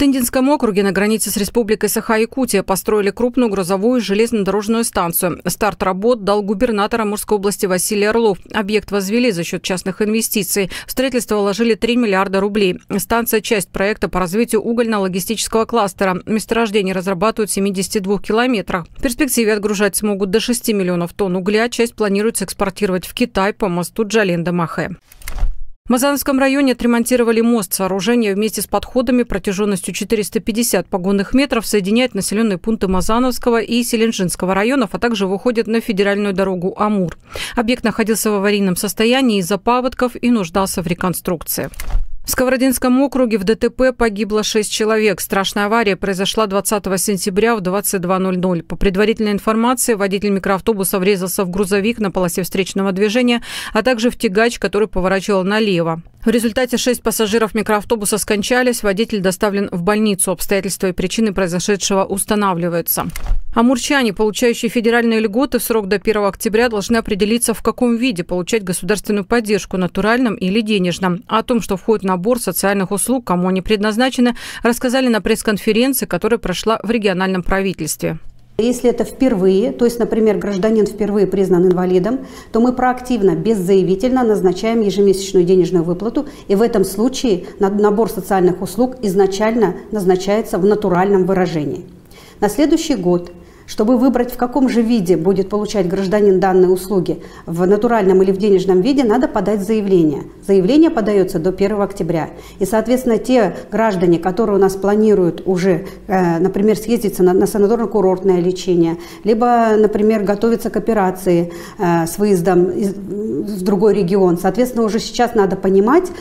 Тындинском округе на границе с Республикой Саха-Якутия построили крупную грузовую железнодорожную станцию. Старт работ дал губернатор Амурской области Василий Орлов. Объект возвели за счет частных инвестиций. В строительство вложили 3 миллиарда рублей. Станция – часть проекта по развитию угольно-логистического кластера. Месторождение разрабатывают в 72 километрах. В перспективе отгружать смогут до 6 миллионов тонн угля. Часть планируется экспортировать в Китай по мосту Джален-де-Махе. В Мазановском районе отремонтировали мост. Сооружение вместе с подходами протяженностью 450 погонных метров соединяет населенные пункты Мазановского и Селенжинского районов, а также выходит на федеральную дорогу Амур. Объект находился в аварийном состоянии из-за паводков и нуждался в реконструкции. В Сковородинском округе в ДТП погибло 6 человек. Страшная авария произошла 20 сентября в 22:00. По предварительной информации, водитель микроавтобуса врезался в грузовик на полосе встречного движения, а также в тягач, который поворачивал налево. В результате 6 пассажиров микроавтобуса скончались. Водитель доставлен в больницу. Обстоятельства и причины произошедшего устанавливаются. Амурчане, получающие федеральные льготы в срок до 1 октября, должны определиться, в каком виде получать государственную поддержку – натуральном или денежном. О том, что входит в набор социальных услуг, кому они предназначены, рассказали на пресс-конференции, которая прошла в региональном правительстве. Если это впервые, то есть, например, гражданин впервые признан инвалидом, то мы проактивно, беззаявительно назначаем ежемесячную денежную выплату, и в этом случае набор социальных услуг изначально назначается в натуральном выражении. На следующий год, чтобы выбрать, в каком же виде будет получать гражданин данные услуги, в натуральном или в денежном виде, надо подать заявление. Заявление подается до 1 октября. И, соответственно, те граждане, которые у нас планируют уже, например, съездиться на санаторно-курортное лечение, либо, например, готовиться к операции с выездом в другой регион, соответственно, уже сейчас надо понимать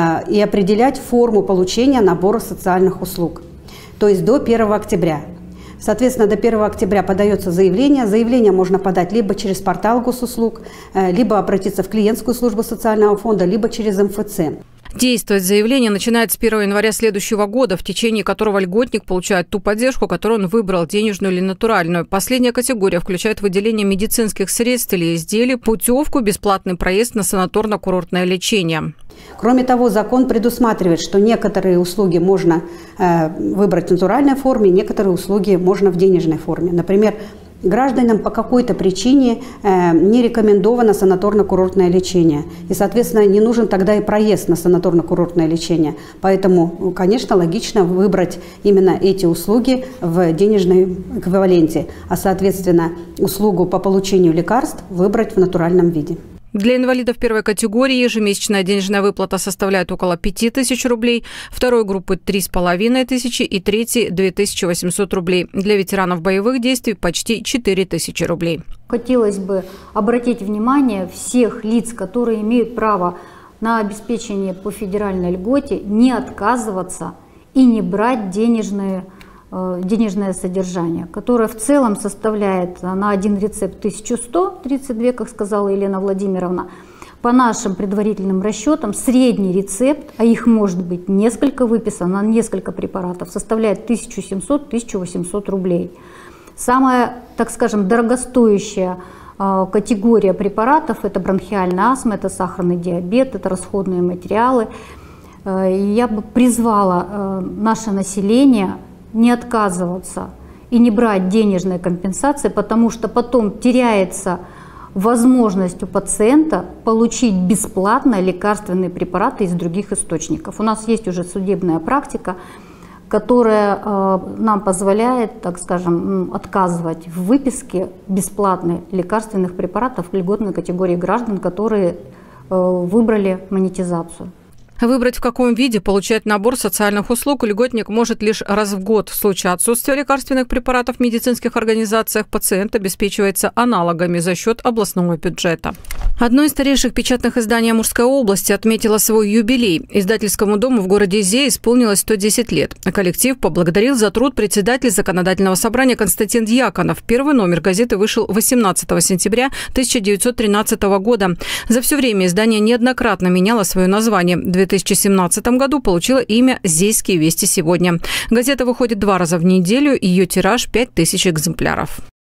и определять форму получения набора социальных услуг. То есть до 1 октября. Соответственно, до 1 октября подается заявление. Заявление можно подать либо через портал госуслуг, либо обратиться в клиентскую службу социального фонда, либо через МФЦ. Действовать заявление начинает с 1 января следующего года, в течение которого льготник получает ту поддержку, которую он выбрал, денежную или натуральную. Последняя категория включает выделение медицинских средств или изделий, путевку, бесплатный проезд на санаторно-курортное лечение. Кроме того, закон предусматривает, что некоторые услуги можно выбрать в натуральной форме, некоторые услуги можно в денежной форме. Например, гражданам по какой-то причине не рекомендовано санаторно-курортное лечение. И, соответственно, не нужен тогда и проезд на санаторно-курортное лечение. Поэтому, конечно, логично выбрать именно эти услуги в денежном эквиваленте, а, соответственно, услугу по получению лекарств выбрать в натуральном виде. Для инвалидов первой категории ежемесячная денежная выплата составляет около 5000 рублей, второй группы – 3500 и третьей – 2800 рублей. Для ветеранов боевых действий – почти 4000 рублей. Хотелось бы обратить внимание всех лиц, которые имеют право на обеспечение по федеральной льготе, не отказываться и не брать денежное содержание, которое в целом составляет на один рецепт 1132, как сказала Елена Владимировна. По нашим предварительным расчетам, средний рецепт, а их может быть несколько, выписано на несколько препаратов, составляет 1700-1800 рублей. Самая, так скажем, дорогостоящая категория препаратов – это бронхиальная астма, это сахарный диабет, это расходные материалы. Я бы призвала наше население не отказываться и не брать денежные компенсации, потому что потом теряется возможность у пациента получить бесплатно лекарственные препараты из других источников. У нас есть уже судебная практика, которая нам позволяет, так скажем, отказывать в выписке бесплатных лекарственных препаратов льготной категории граждан, которые выбрали монетизацию. Выбрать, в каком виде получать набор социальных услуг льготник может лишь раз в год. В случае отсутствия лекарственных препаратов в медицинских организациях пациент обеспечивается аналогами за счет областного бюджета. Одно из старейших печатных изданий Амурской области отметило свой юбилей. Издательскому дому в городе Зе исполнилось 110 лет. Коллектив поблагодарил за труд председатель Законодательного собрания Константин Дьяконов. Первый номер газеты вышел 18 сентября 1913 года. За все время издание неоднократно меняло свое название. В 2017 году получила имя «Зейские вести сегодня». Газета выходит 2 раза в неделю, ее тираж 5000 экземпляров.